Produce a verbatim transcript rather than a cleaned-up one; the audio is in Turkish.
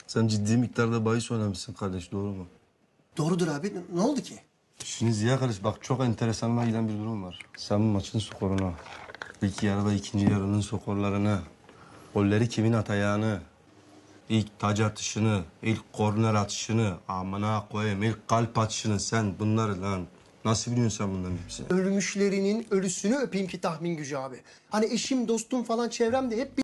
Sen ciddi miktarda bahis oynamışsın kardeş, doğru mu? Doğrudur abi. Ne oldu ki? Şimdi Ziya kardeş bak çok enteresanlığa giden bir durum var. Sen bu maçın skorunu, ilk yarıda ikinci yarının skorlarını, golleri kimin atacağını, ilk taç atışını, ilk korner atışını, amına koyayım ilk kalp atışını sen bunları lan nasıl biliyorsun sen bunların hepsini? Ölmüşlerinin ölüsünü öpeyim ki tahmin gücü abi. Hani eşim, dostum falan çevremde hep